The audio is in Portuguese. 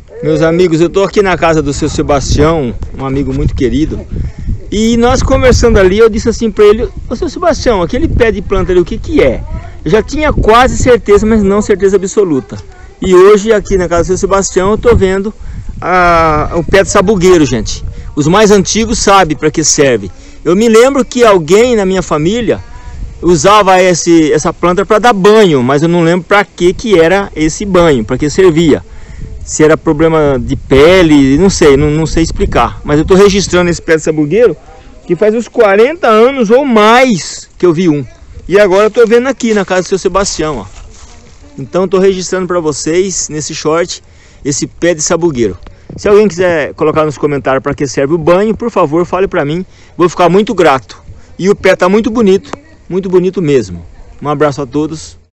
Meus amigos, eu estou aqui na casa do seu Sebastião, um amigo muito querido. E nós conversando ali, eu disse assim para ele: ô seu Sebastião, aquele pé de planta ali, o que que é? Eu já tinha quase certeza, mas não certeza absoluta. E hoje aqui na casa do seu Sebastião eu estou vendo o pé de sabugueiro, gente. Os mais antigos sabem para que serve. Eu me lembro que alguém na minha família usava essa planta para dar banho, mas eu não lembro para que era esse banho, para que servia. Se era problema de pele, não sei, não sei explicar. Mas eu estou registrando esse pé de sabugueiro que faz uns 40 anos ou mais que eu vi um. E agora eu estou vendo aqui na casa do seu Sebastião, ó. Então estou registrando para vocês, nesse short, esse pé de sabugueiro. Se alguém quiser colocar nos comentários para que serve o banho, por favor, fale para mim. Vou ficar muito grato. E o pé está muito bonito mesmo. Um abraço a todos.